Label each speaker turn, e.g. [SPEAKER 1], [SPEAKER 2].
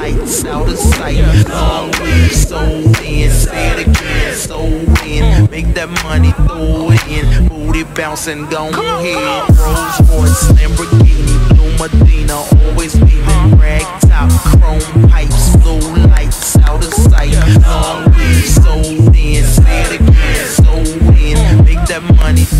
[SPEAKER 1] lights out of sight. Long way, so in, say it again, so in. Make that money, throw it in. Booty bouncing, gon' ahead. Rolls Royce, Lamborghini, Blue Medina, always beaming. Rag top, chrome pipes, blue lights out of sight. Long way, so in, say it again, so in. Make that money.